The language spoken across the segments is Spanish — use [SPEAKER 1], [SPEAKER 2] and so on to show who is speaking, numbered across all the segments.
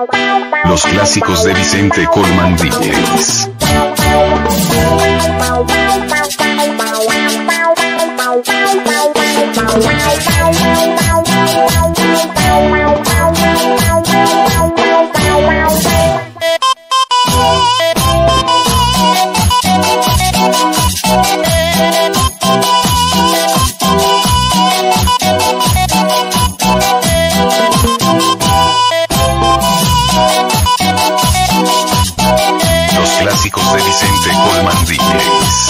[SPEAKER 1] Los clásicos de Vicente Colman DJs. Clásicos de Vicente Colman DJs.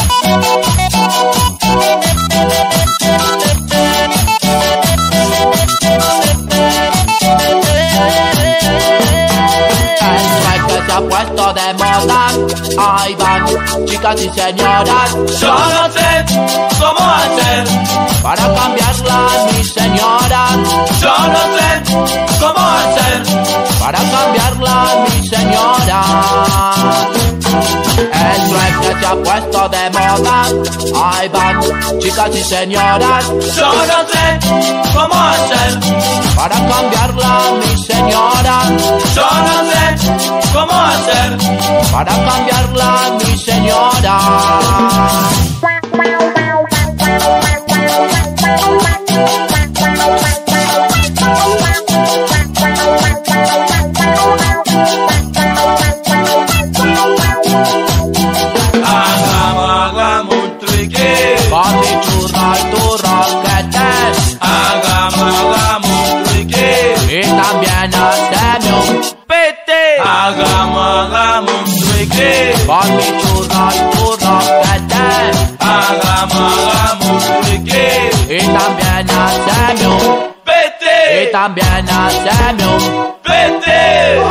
[SPEAKER 2] Se ha puesto de moda, ahí van, chicas y señoras.
[SPEAKER 3] Yo no sé cómo hacer
[SPEAKER 2] para cambiarla, mi señora.
[SPEAKER 3] Yo no sé cómo hacer
[SPEAKER 2] para cambiarla, mi señora. Eso es que se ha puesto de moda, ahí van, chicas y señoras.
[SPEAKER 3] Yo no sé cómo hacer
[SPEAKER 2] para cambiarla, mi señora.
[SPEAKER 3] Yo no sé cómo hacer
[SPEAKER 2] para cambiarla, mi señora.
[SPEAKER 3] Hagamos un truque
[SPEAKER 2] con mi churro y tu roquete.
[SPEAKER 3] Hagamos un truque
[SPEAKER 2] y también haceme un
[SPEAKER 3] pete. Hagamos un truque
[SPEAKER 2] con mi churro y tu roquete.
[SPEAKER 3] Hagamos un truque
[SPEAKER 2] y también haceme un
[SPEAKER 3] pete.
[SPEAKER 2] y también haceme un
[SPEAKER 3] pete.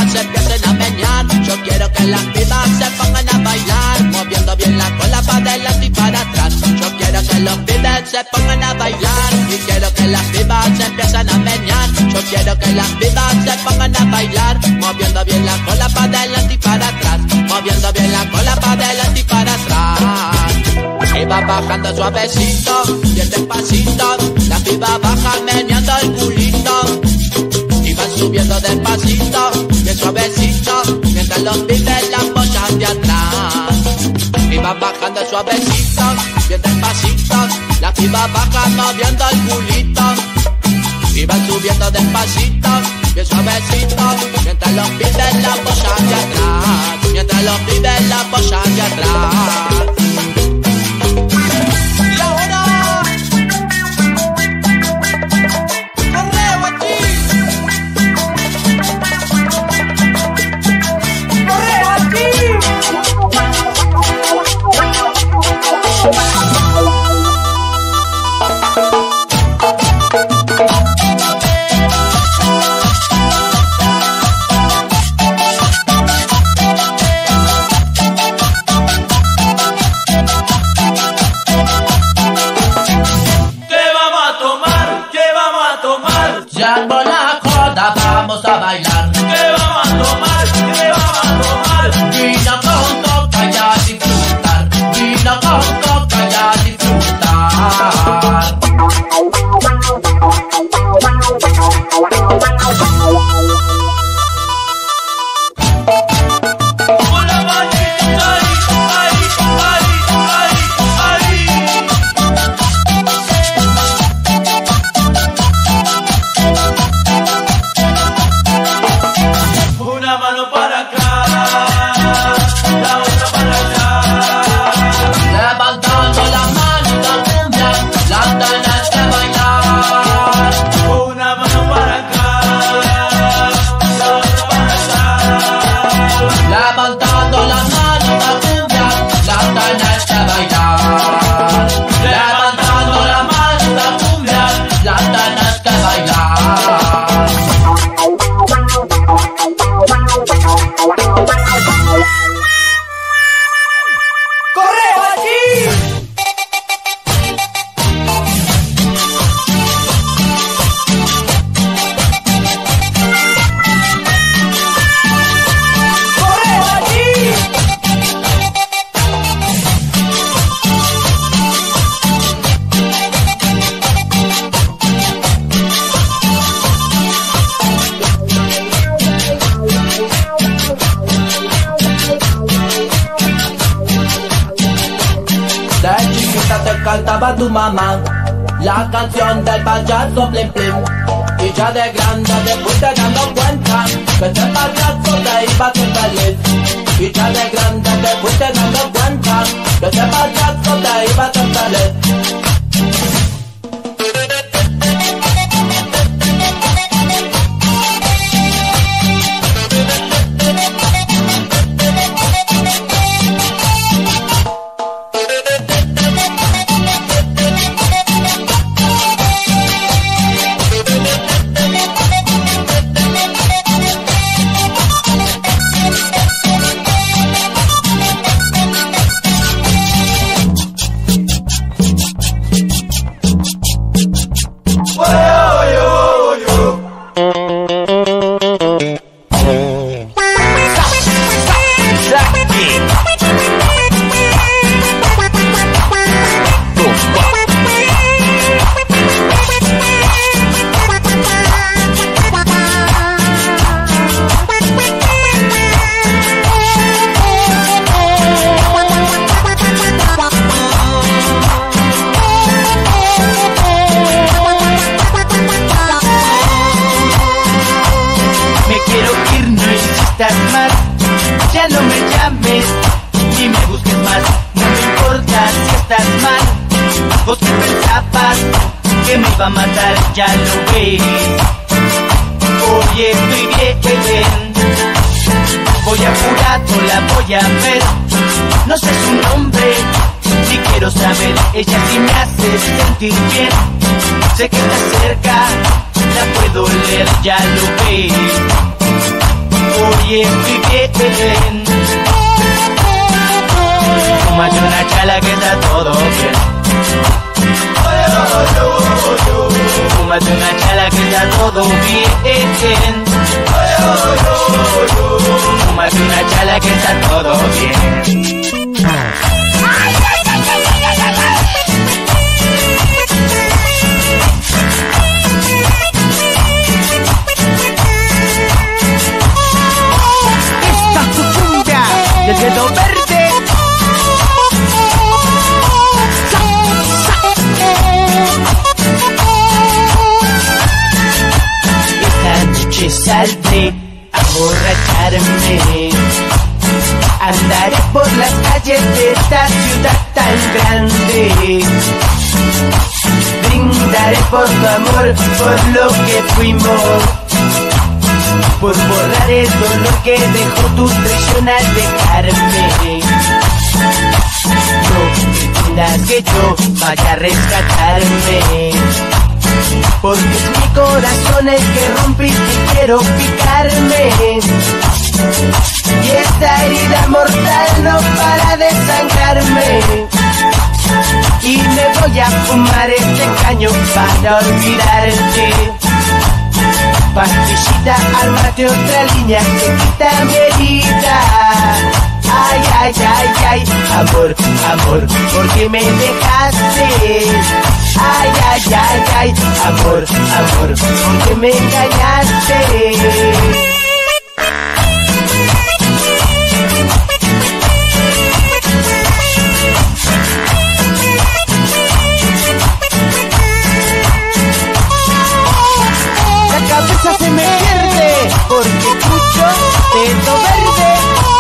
[SPEAKER 2] pibas se empiecen a menear. Yo quiero que las pibas se pongan a bailar, moviendo bien la cola para adelante y para atrás. Yo quiero que los pibes se pongan a bailar y quiero que las pibas se empiecen a menear. Yo quiero que las pibas se pongan a bailar, moviendo bien la cola para adelante y para atrás, moviendo bien la cola para adelante y para atrás. Y va bajando suavecito, bien despacito, la piba baja meneando el culito. Y van subiendo despacito, bien suavecito, mientras los pibes la apoyan de atrás. Y van bajando suavecito, bien despacito, la piba baja moviendo el culito. Y van subiendo despacito, bien suavecito, mientras los pibes la apoyan de atrás, mientras los pibes la apoyan de atrás. Vamos a bailar.
[SPEAKER 3] ¿Qué vamos a tomar? ¿Qué vamos a tomar?
[SPEAKER 2] Vino con coca y a disfrutar. Vino con coca y a disfrutar.
[SPEAKER 3] Una manita, ay, ay, ay, ay, una mano para acá, la otra para allá.
[SPEAKER 2] Levantando la mano y la cumbia, la tenés que bailar.
[SPEAKER 3] Una mano para acá, la otra para allá.
[SPEAKER 2] Levantando la mano y la cumbia, la tenés que bailar. Levantando la mano y la cumbia, la tenés que bailar.
[SPEAKER 4] ¡Correo aquí! ¡Correo aquí!
[SPEAKER 2] De chiquita te cantaba tu mamá la canción del payaso Plim Plim. Y ya de grande te fuiste dando cuenta que ese payaso te iba a hacer feliz. Y ya de grande te fuiste dando cuenta que ese payaso te iba a hacer feliz.
[SPEAKER 5] estás mal, ya no me llames ni me busques más. No me importa si estás mal. Vos que pensabas que me iba a matar, ya lo ves. Hoy estoy bien, voy apurado, la voy a ver. No sé su nombre, si quiero saber. Ella sí me hace sentir bien. Sé que está cerca, la puedo leer, ya lo ves. Oye, estoy bien. Fúmate una chala que está todo bien. Fúmate una chala que está todo bien. Fúmate una chala que está todo bien. Esta es tu cumbia del dedo verde. Esta noche saldré a borracharme. Andaré por las calles de esta ciudad tan grande. Brindaré por tu amor, por lo que fuimos, por borrar el dolor que dejó tu traición al dejarme. No pretendas que yo vaya a rescatarme, porque es mi corazón el que rompiste y quiero picarme. Y esta herida mortal no para de sangrarme. Y me voy a fumar este caño para olvidarte. Pastillita, ármate otra línea que quita mi herida. Ay, ay, ay, ay, amor, amor, ¿por qué me dejaste? Ay, ay, ay, ay, amor, amor, ¿por qué me engañaste? Se me pierde porque escucho Dedo Verde.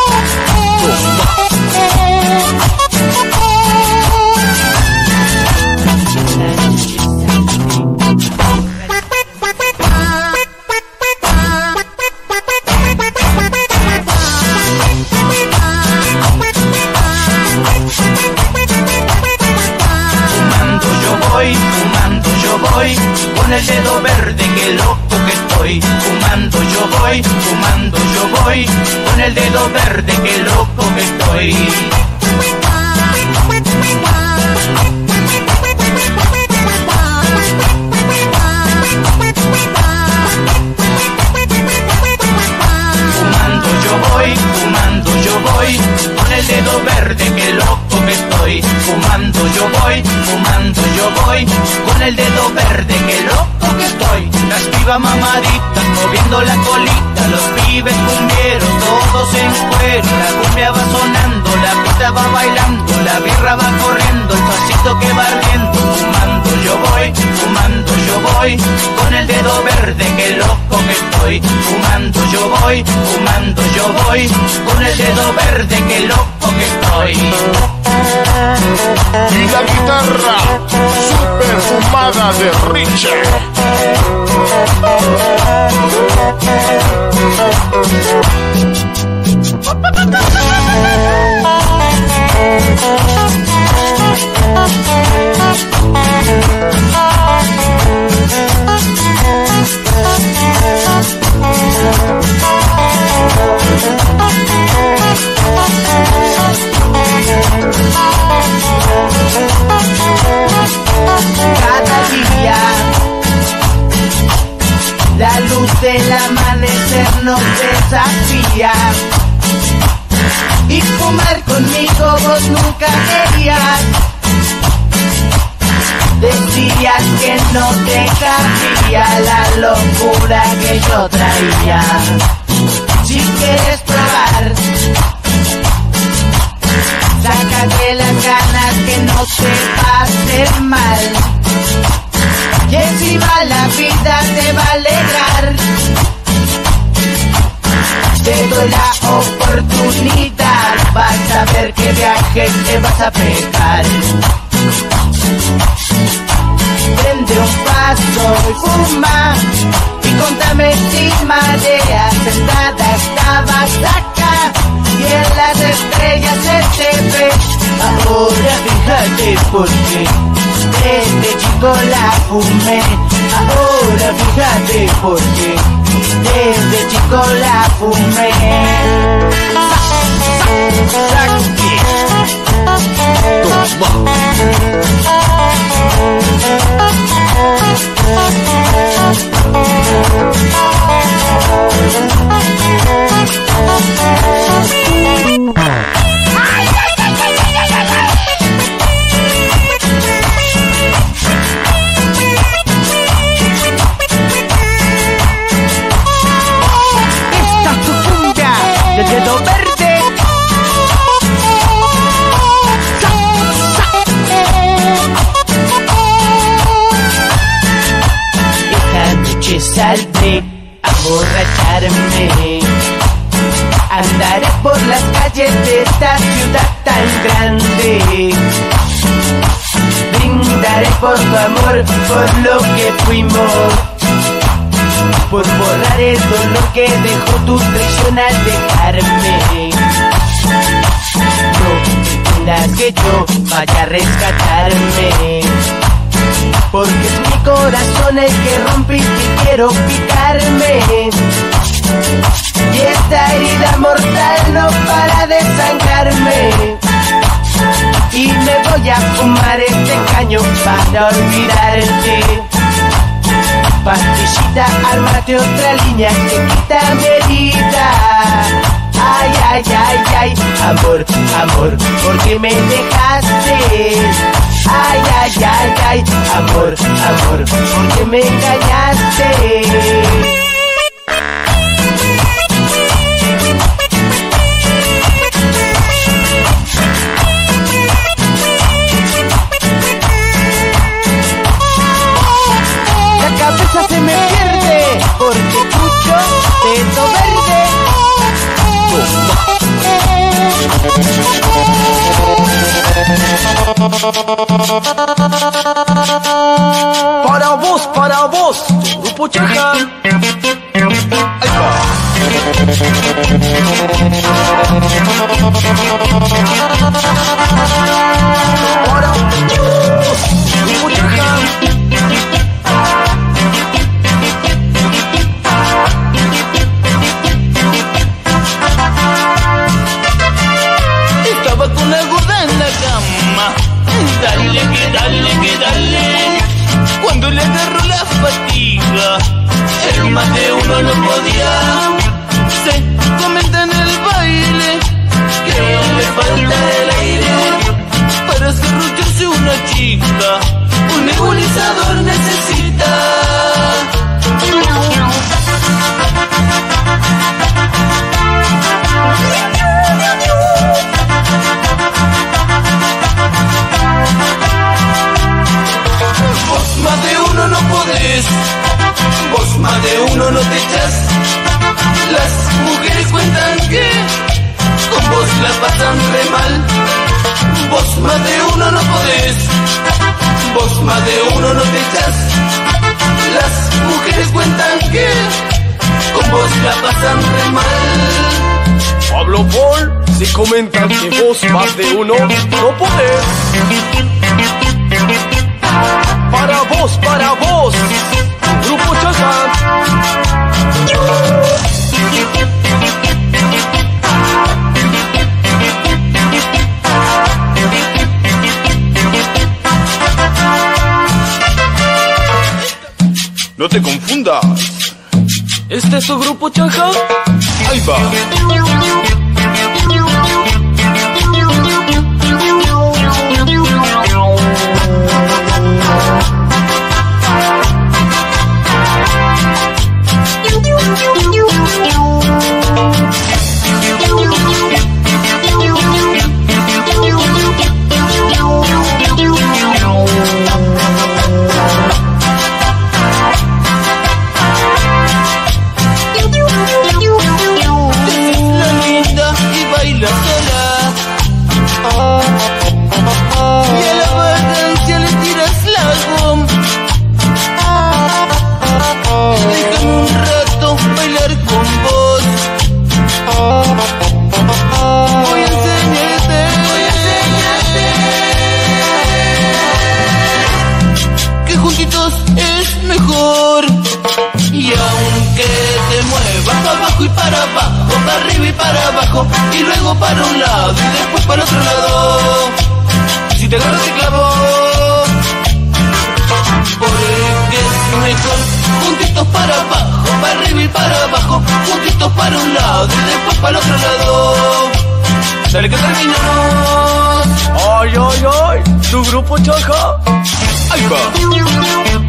[SPEAKER 5] Fumando yo voy, con el dedo verde, que loco que estoy. Fumando yo voy, con el dedo verde, que loco que estoy. Fumando yo voy, con el dedo verde, que loco que estoy. Fumando yo voy, con el dedo verde, que loco que estoy. Las pibas mamaditas moviendo la colita, los pibes cumbieros todos en cuero. La cumbia va sonando, la pista va bailando, la birra va corriendo, el pasito que va ardiendo. Fumando yo voy, con el dedo verde, que loco que estoy. Fumando yo voy, con el dedo verde, que loco que estoy.
[SPEAKER 6] Y la guitarra super fumada de Richard.
[SPEAKER 5] Cada día la luz del amanecer nos desafía, y fumar conmigo vos nunca querías. Decías que no te cabía la locura que yo traía. Si quieres probar, sácate las ganas, que no te va a hacer mal, y encima la vida te va a alegrar. Te doy la oportunidad, vas a ver qué viaje te vas a pegar. Prende un paso y fuma, y contame si mareas sentada estabas acá, y en las estrellas se te ve. Ahora fíjate porque desde chico chico la fumé, ahora fíjate por qué. Desde chico la fumé. Esta es tu cumbia del dedo verde. Esta noche saldré a borracharme. Andaré por las calles de esta ciudad tan grande. Brindaré por tu amor, por lo que fuimos, por borrar el dolor que dejó tu traición al dejarme. No pretendas que yo vaya a rescatarme, porque es mi corazón el que rompiste y quiero picarme. Y esta herida mortal no para de sangrarme. Y me voy a fumar este caño para olvidarte. Pastillita, ármate otra línea que quita mi herida. Ay, ay, ay, ay, amor, amor, ¿por qué me dejaste? Ay, ay, ay, ay, amor, amor, ¿por qué me engañaste? Se me pierde porque escucho dedo verde.
[SPEAKER 3] Para vos, Grupo Chaja. Para vos, Grupo Chaja.
[SPEAKER 7] Dale, que dale, cuando le agarró la fatiga, el más de uno no podía. Se comenta en el baile que aún le falta el aire para serrucharse una chica, un nebulizador necesita. Vos más de uno no podés, vos más de uno no te echas. Las mujeres cuentan que con vos la pasan re mal. Vos más de uno no podés, vos más de uno no te echas. Las mujeres cuentan que con vos la pasan re mal.
[SPEAKER 3] Pablo Paul, si comentan que vos más de uno no podés. Para vos, Grupo Chaja.
[SPEAKER 6] No te confundas.
[SPEAKER 3] ¿Este es tu Grupo Chaja?
[SPEAKER 6] Ahí va.
[SPEAKER 7] y para abajo, y luego para un lado y después para el otro lado. Si te agarras el clavo, porque es mejor juntitos para abajo, para arriba y para abajo, juntitos para un lado y después para el otro lado. Dale que terminamos.
[SPEAKER 3] Ay, ay, ay, tu grupo Chaja. Ahí va.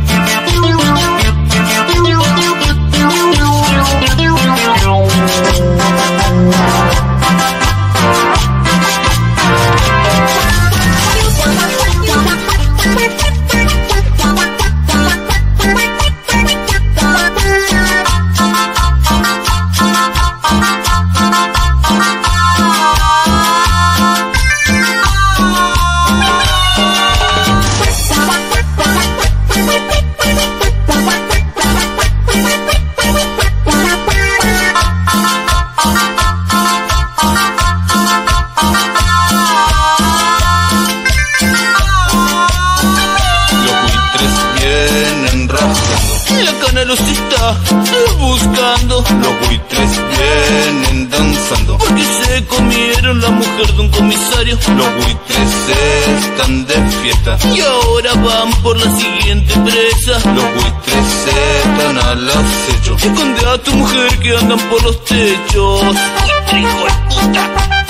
[SPEAKER 7] Buscando, los buitres vienen danzando porque se comieron la mujer de un comisario. Los buitres están de fiesta y ahora van por la siguiente presa. Los buitres están al acecho. Esconde a tu mujer que andan por los techos. Buitre, hijo de puta.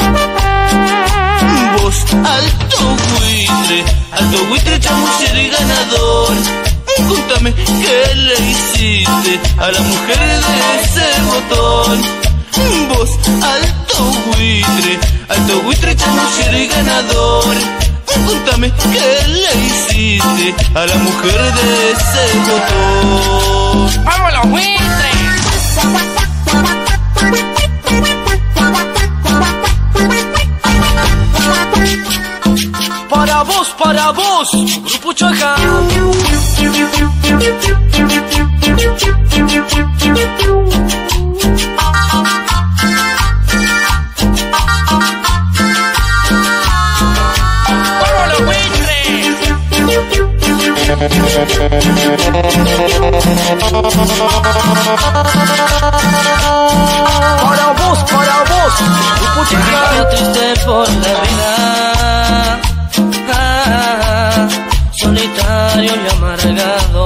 [SPEAKER 7] Vos, alto buitre, chamullero y ganador, contame qué le hiciste a la mujer de ese botón. Vos, alto buitre, chamullero y ganador, contame qué le hiciste a la mujer de ese botón.
[SPEAKER 8] ¡Vamos los buitres!
[SPEAKER 3] Para vos, grupo Chaja.
[SPEAKER 8] ¡Vamos los buitres!
[SPEAKER 3] Para vos, grupo Chaja.
[SPEAKER 5] Triste por la vida, solitario y amargado,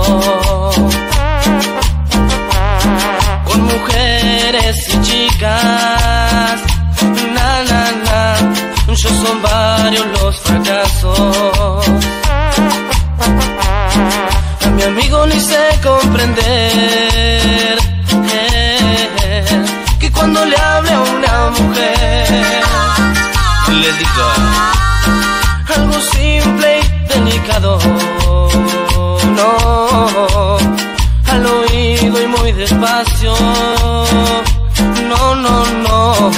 [SPEAKER 5] con mujeres y chicas, yo son varios los fracasos. A mi amigo ni sé comprender que cuando le hable a una mujer
[SPEAKER 7] le diga
[SPEAKER 5] algo simple y delicado, no, al oído y muy despacio, no.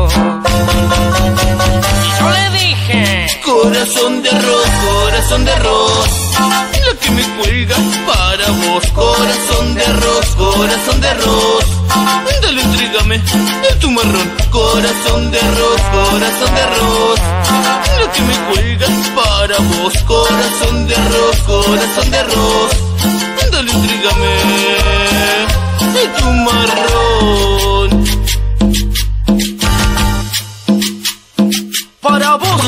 [SPEAKER 8] Yo le dije,
[SPEAKER 7] corazón de arroz, la que me cuelga para vos. Corazón de arroz, dale, entrégame tu marrón. Corazón de arroz, la que me cuelga para vos. Corazón de arroz, dale, entrégame tu marrón.
[SPEAKER 3] Para vos.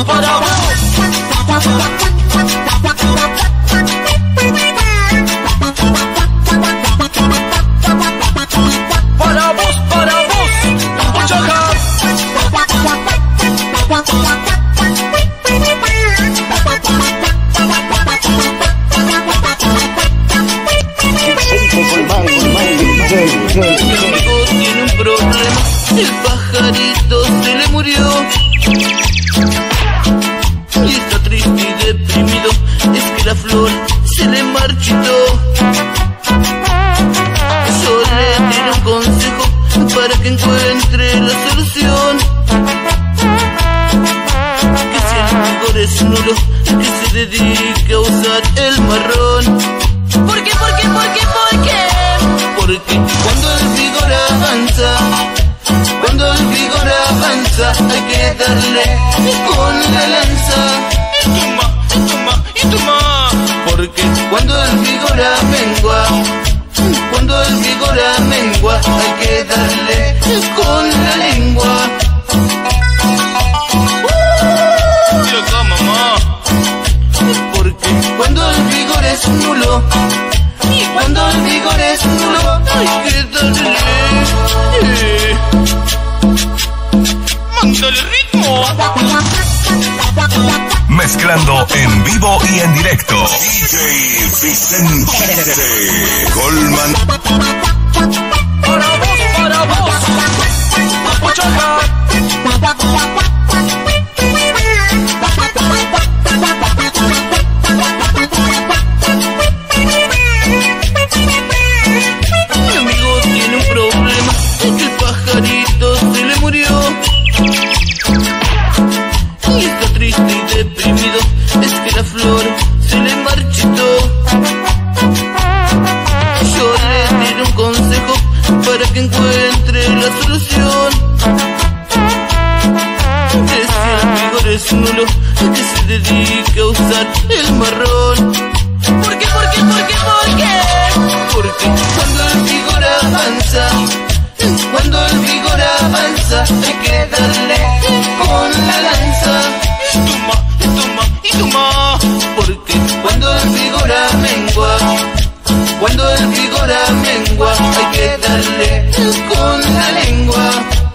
[SPEAKER 7] Mi amigo tiene un problema, el pajarito se le murió y está triste y deprimido, es que la flor se le marchitó. Yo le tiro un consejo para que encuentre la solución, que si el vigor es nulo, que se dedique a usar el marrón.
[SPEAKER 5] ¿Por qué?
[SPEAKER 7] Porque cuando el vigor avanza, hay que darle con la lanza. Y toma. Porque cuando el vigor amengua, cuando el vigor amengua, hay que darle con la lengua. Porque cuando el vigor es nulo, y cuando el vigor es nulo, hay que darle. ¡Mándale ritmo!
[SPEAKER 1] Mezclando en vivo y en directo. DJ Vicente Colman.
[SPEAKER 3] Para vos, Papuchona.
[SPEAKER 7] Mi amigo tiene un problema, es que el pajarito se le murió. Y está triste y deprimido, es que la flor se le marchitó. Yo le diré un consejo para que encuentre la solución. Que si el vigor es nulo, que se dedique a usar el marrón. ¿Por qué? Porque cuando el vigor avanza, cuando el vigor avanza, hay que darle con la lanza. Y toma, porque cuando el vigor amengua, cuando el vigor amengua, hay que darle con la lengua.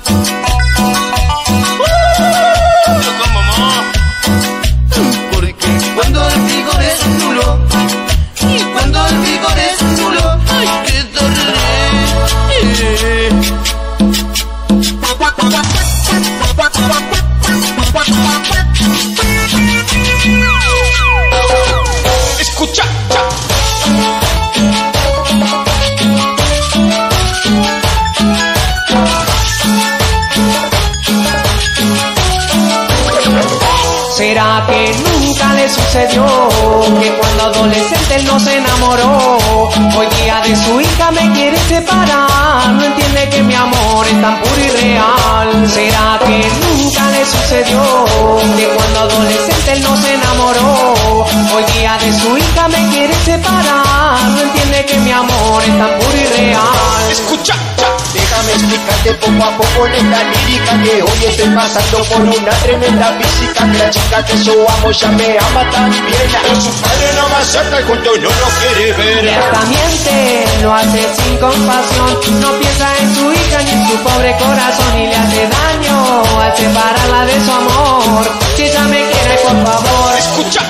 [SPEAKER 7] Porque cuando el vigor es nulo, y cuando el vigor es nulo, hay que darle.
[SPEAKER 3] Escucha.
[SPEAKER 4] ¿Será que nunca le sucedió que cuando adolescente él no se enamoró? Hoy día de su hija me quiere separar, no entiende que mi amor es tan puro y real. ¿Será que nunca le sucedió que cuando adolescente él no se enamoró? Hoy día de su hija me quiere separar, no entiende que mi amor es tan puro y real.
[SPEAKER 3] Escucha.
[SPEAKER 9] Déjame explicarte poco a poco lenta lírica, que hoy estoy pasando por una tremenda física. Que la chica que yo amo ya me ama tan bien, pero su padre no me acepta y junto no lo quiere ver.
[SPEAKER 4] Y hasta miente, lo hace sin compasión, no piensa en su hija ni en su pobre corazón, y le hace daño al separarla de su amor. Si ella me quiere, por favor,
[SPEAKER 3] Escucha.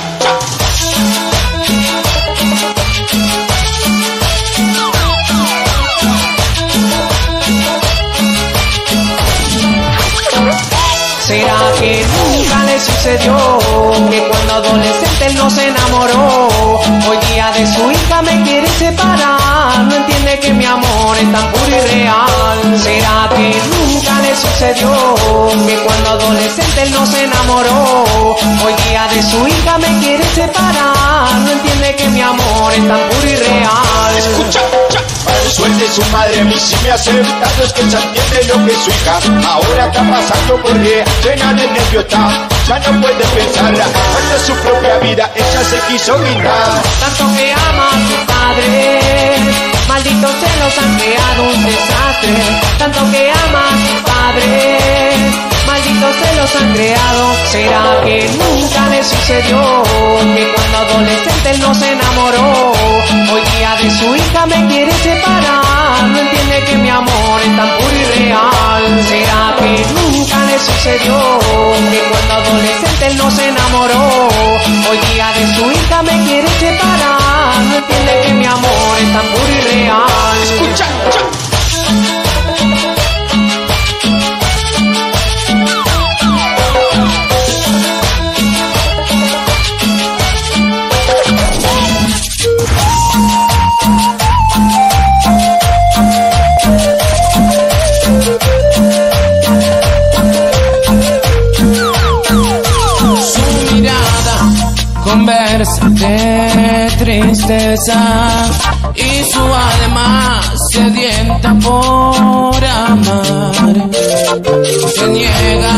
[SPEAKER 4] ¿será que nunca le sucedió que cuando adolescente él no se enamoró? Hoy día de su hija me quiere separar, no entiende que mi amor es tan puro y real. ¿Será que nunca le sucedió que cuando adolescente él no se enamoró? Hoy día de su hija me quiere separar, no entiende que mi amor es tan puro y real.
[SPEAKER 3] Escucha.
[SPEAKER 9] Para suerte su madre a mí sí me ha aceptado, es que ya entiende lo que es su hija. Ahora está pasando porque llena de nervio está, ya no puede pensar, ante su propia vida ella se quiso guindar.
[SPEAKER 4] Tanto que ama a su padre, malditos celos han creado un desastre. Tanto que ama a su padre, malditos celos han creado. ¿Será que nunca le sucedió que cuando adolescente él no se enamoró? Hoy día de su hija me quiere separar, no entiende que mi amor es tan puro y real. ¿Será que nunca le sucedió que cuando adolescente él no se enamoró? Hoy día de su hija me quiere separar, no entiende que mi amor es tan puro y real.
[SPEAKER 3] Escucha.
[SPEAKER 2] Conversa de tristeza y su alma sedienta por amar. Se niega,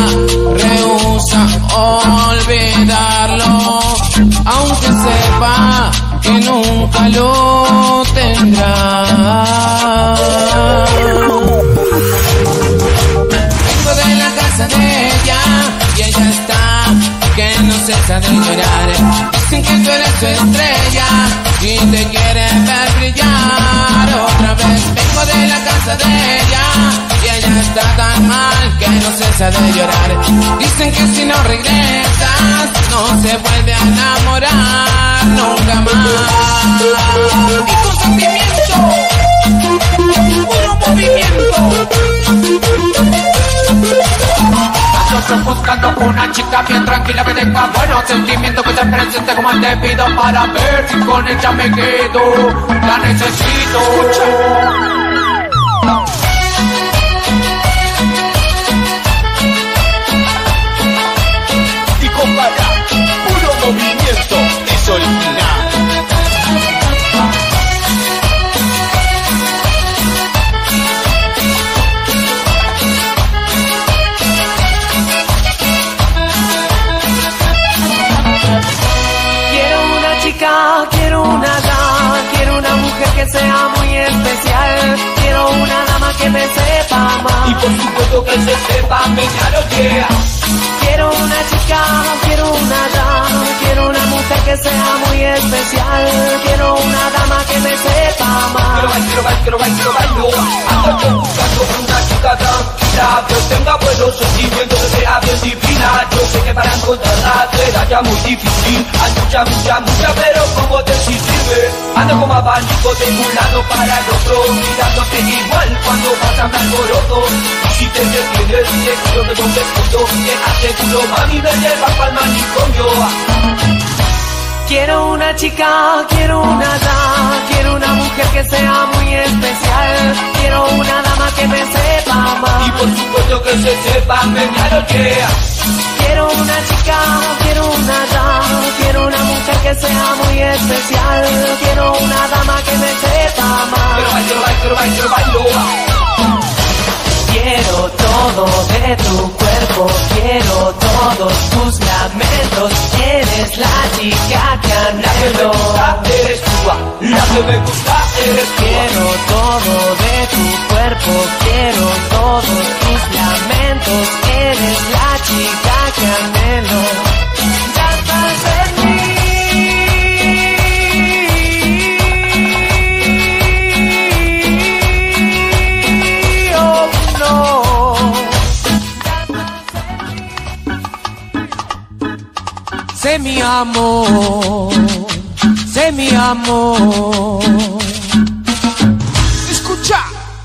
[SPEAKER 2] rehúsa olvidarlo, aunque sepa
[SPEAKER 10] que nunca lo tendrá. Vengo de la casa de ella y ella está que no cesa de llorar. Dicen que tú eres su estrella y te quiere ver brillar otra vez. Vengo de la casa de ella y ella está tan mal que no cesa de llorar. Dicen que si no regresas no se vuelve a enamorar nunca más. Y con sentimiento, puro movimiento. Buscando una chica bien tranquila que tenga buenos sentimientos, que se presente como te pido para ver si con ella me quedo. La necesito.
[SPEAKER 9] Y compara, puro movimiento, es original.
[SPEAKER 4] Quiero una dama, quiero una mujer que sea muy especial. Quiero una dama que me sepa amar.
[SPEAKER 5] Y por supuesto que se sepa meñar o yeah.
[SPEAKER 4] Quiero una chica, quiero una dama, quiero una mujer que sea muy especial. Quiero una dama que me sepa amar.
[SPEAKER 5] Quiero bailo. Ando yo buscando una chica tranquila, que tenga buenos sentimientos, que sea bien divina. Yo sé que para encontrarla será ya muy difícil. Hay mucha, pero como te sirve. Ando como abanico de un lado para el otro, mirándote igual cuando pasa me alboroto. Y si te detienes, te quiero que no te escucho. Te aseguro, mami, me llevas pa'l manicomio.
[SPEAKER 4] Quiero una chica, quiero una dama, quiero una mujer que sea muy especial. Quiero una dama que me sepa amar.
[SPEAKER 5] Y por supuesto que se sepa meñar o yeah.
[SPEAKER 4] Quiero una chica, quiero una dama, quiero una mujer que sea muy especial. Quiero una dama que me sepa amar.
[SPEAKER 5] Quiero bailo.
[SPEAKER 4] Quiero todo de tu cuerpo, quiero todos tus lamentos. Eres la chica que anhelo.
[SPEAKER 5] Eres tú, la que me gusta, eres tú.
[SPEAKER 4] Quiero todo de tu cuerpo, quiero todos tus lamentos. Eres la chica que anhelo. Ya estás en mí. Sé mi amor, sé mi amor.
[SPEAKER 10] Escucha.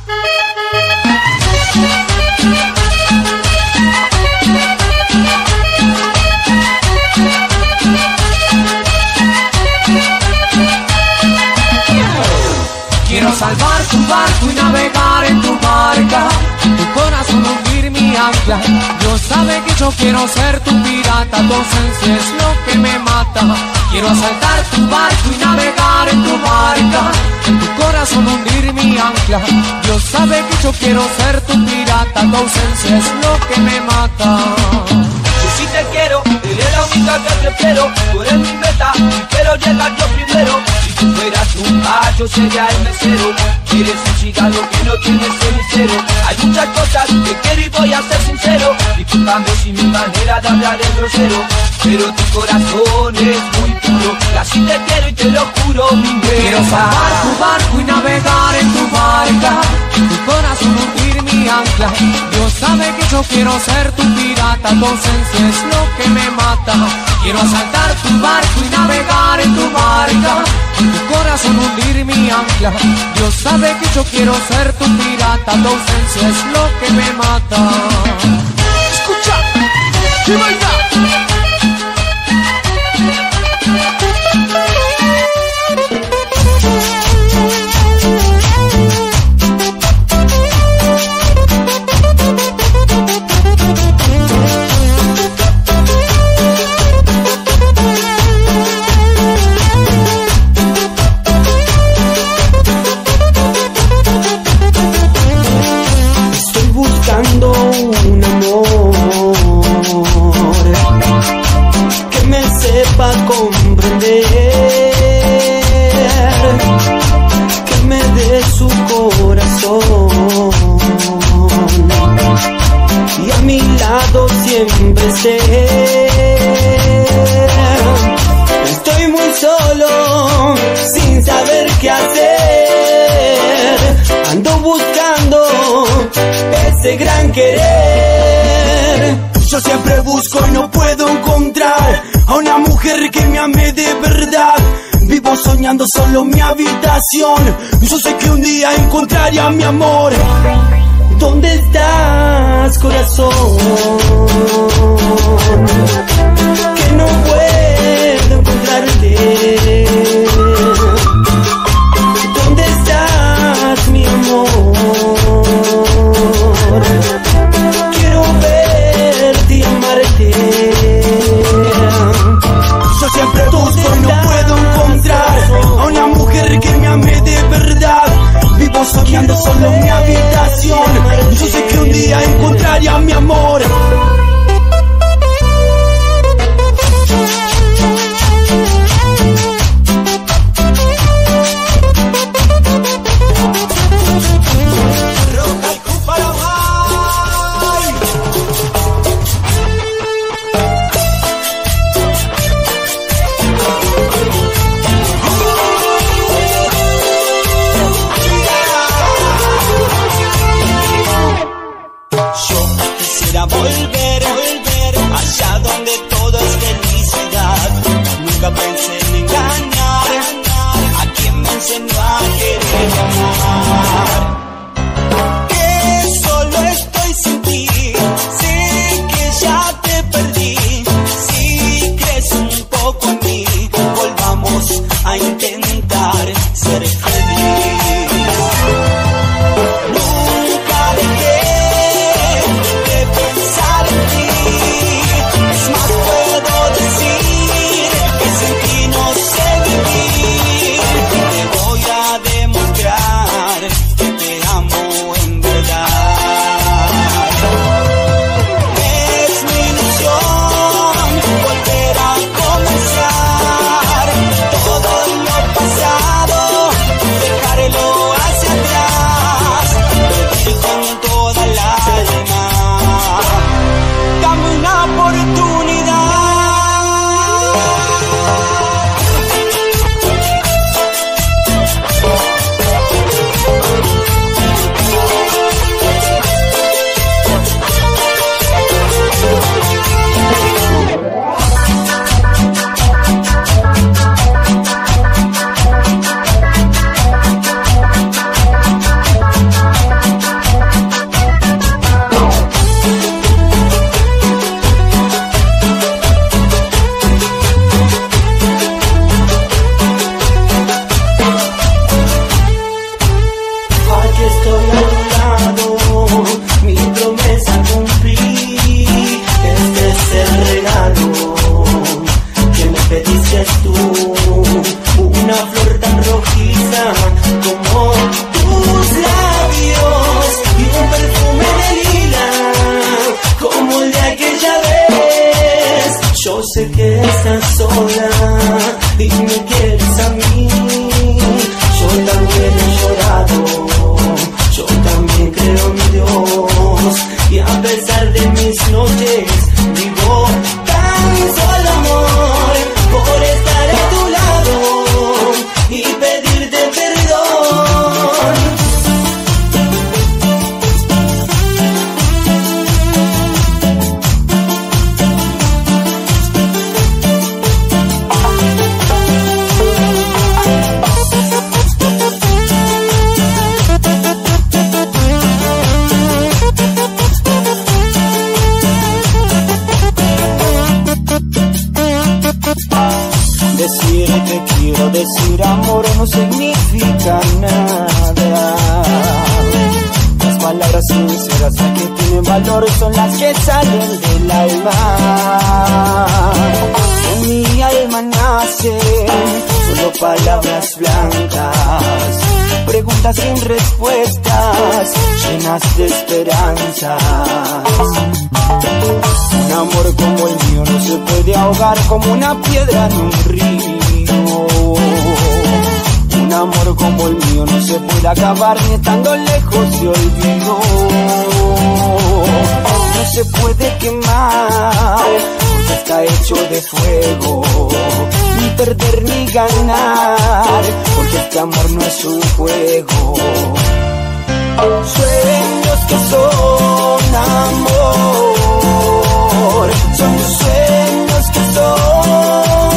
[SPEAKER 10] Quiero salvar tu barco y navegar en tu barca, tu corazón hundir mi ancla. Dios sabe que yo quiero ser tu pirata, tu ausencia es lo que me mata. Quiero asaltar tu barco y navegar en tu barca, en tu corazón hundir mi ancla. Dios sabe que yo quiero ser tu pirata, tu ausencia es lo que me mata.
[SPEAKER 5] Yo sí te quiero, eres la única que prefiero. Tú eres mi meta, quiero llegar yo primero. Si tú fueras un bar, yo sería el mesero. Eres un cigarro que no tiene cenicero. Hay muchas cosas que quiero y voy a ser sincero. Discúlpame si mi manera de hablar es grosero, pero tu corazón es muy puro. Casi te quiero y te lo juro, mi nena.
[SPEAKER 10] Quiero salvar tu barco y navegar en tu barca, en tu corazón hundir mi ancla. Dios sabe que yo quiero ser tu pirata, tu ausencia es lo que me mata. Quiero asaltar tu barco y navegar en tu barca, en tu corazón hundir mi ancla. Dios sabe que yo quiero ser tu pirata, tu ausencia es lo que me mata.
[SPEAKER 6] Escucha, y baila.
[SPEAKER 4] Estoy buscando un amor
[SPEAKER 11] siempre ser. Estoy muy solo, sin saber qué hacer. Ando buscando ese gran querer.
[SPEAKER 12] Yo siempre busco y no puedo encontrar a una mujer que me ame de verdad. Vivo soñando solo en mi habitación. Yo sé que un día encontraré a mi amor.
[SPEAKER 11] ¿Dónde estás, corazón? Que no puedo encontrarte. ¿Dónde estás, mi amor? Quiero verte y amarte.
[SPEAKER 12] Yo siempre busco y no puedo encontrar a una mujer que me ame de verdad. Vivo soñando solo en mi habitación. Yo sé que un día encontraré a mi amor.
[SPEAKER 11] Volver allá donde todo es felicidad. Nunca pensé en engañar a quien me enseñó a querer amar. Que solo estoy sin ti, sé que ya te perdí. Si crees un poco en mí, volvamos a intentar ser feliz. Nunca dejé de pensar en ti. Es más, puedo decir que sin ti no sé vivir. Te voy a demostrar que te amo en verdad. Es mi ilusión volver a comenzar. Todo lo pasado, dejarlo hacia atrás. Vivir con toda la alma. Dame una oportunidad. Aquí estoy a tu lado, mi promesa cumplí. Este es el regalo que me pediste tú. Una flor tan rojiza como tus labios y un perfume de lila como el de aquella vez. Yo sé que estás sola y me quieres a mí. Yo también he llorado, yo también creo en Dios. Y a pesar de mis noches, vivo tan solo, amor, por estar a tu lado y pedirte perdón. Decir te quiero, decir amor no significa nada. Las palabras sinceras que tienen valor son las que salen del alma. En mi alma nacen solo palabras blancas, preguntas sin respuestas, llenas de esperanzas. Un amor como el mío no se puede ahogar como una piedra en un río. Un amor como el mío no se puede acabar ni estando lejos de olvido.
[SPEAKER 12] no se puede quemar, porque está hecho de fuego. Ni perder ni ganar, porque este amor no es un juego. Sueños que son amor, son sueños que son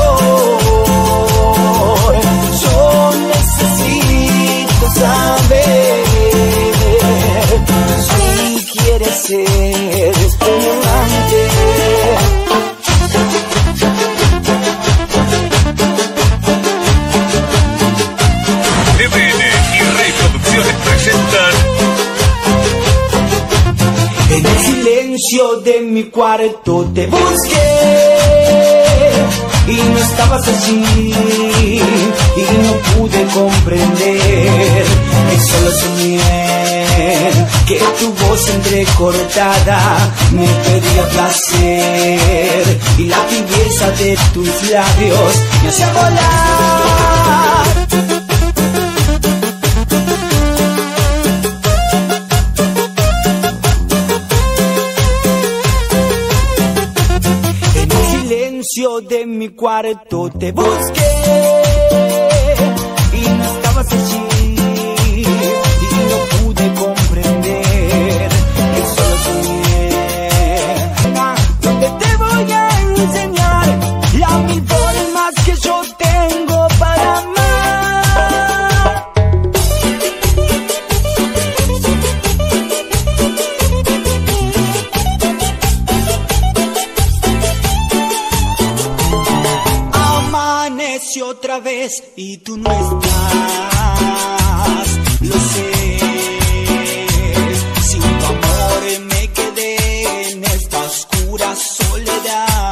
[SPEAKER 12] dolor. Yo necesito saber si quieres ser mi amante.
[SPEAKER 1] TVN y Rey Producciones presentan
[SPEAKER 12] En el silencio de mi cuarto te busqué y no estabas allí y no pude comprender que solo soñé que tu voz entrecortada me pedía placer y la tibieza de tus labios me hacía volar. De mi cuarto te busqué y no estabas allí y no pude comprender que solo soñé. Donde te voy a enseñar las mil formas que yo tengo para amar. Otra vez y tú no estás, lo sé. Sin tu amor me quedé en esta oscura soledad.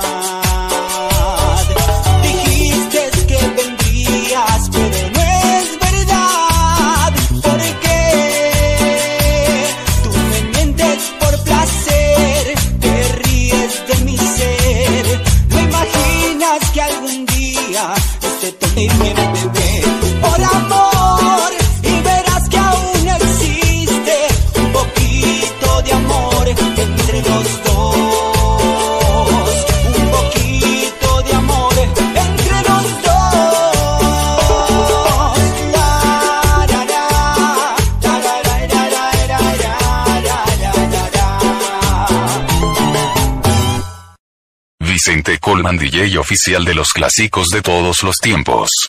[SPEAKER 12] Dijiste que vendrías, pero no es verdad. ¿Por qué? Tú me mientes por placer, te ríes de mi ser. No imaginas que algún día y mi bebé por amor y verás que aún existe un poquito de amor entre los dos, un poquito de amor entre los dos.
[SPEAKER 1] Vicente Colman, DJ oficial de los clásicos de todos los tiempos.